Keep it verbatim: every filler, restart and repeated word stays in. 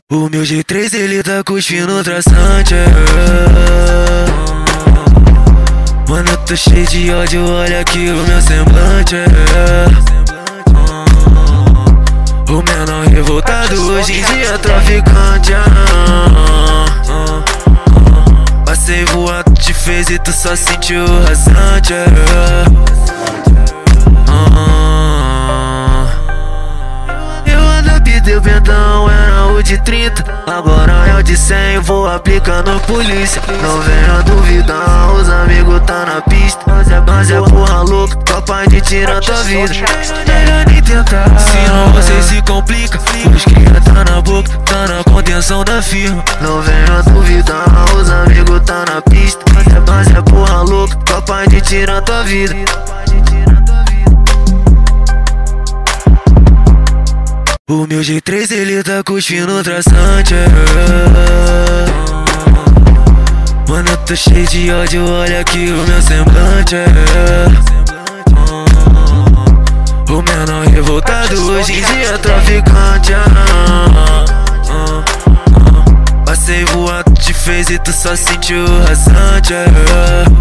O meu G três ele tá cuspindo traçante, é. Mano, eu tô cheio de ódio, olha aqui o meu semblante, é. O menor revoltado hoje em dia é traficante, é. Passei voando, te fez e tu só sentiu rasante, é. Deu pentão, era o de trinta, agora é o de cem, vou aplicando polícia. Não venha duvidar, os amigos tá na pista. Mas é porra louca, capaz de tirar tua vida. Melhor nem tentar, senão você se complica. Os cria tá na boca, tá na contenção da firma. Não venha duvidar, os amigos tá na pista. Mas é porra louca, capaz de tirar tua vida. O meu G três ele tá cuspindo traçante, é. Mano, eu tô cheio de ódio, olha aqui o meu semblante, é. O menor revoltado hoje em dia é traficante, é. Passei voando, te fez e tu só sentiu rasante, é.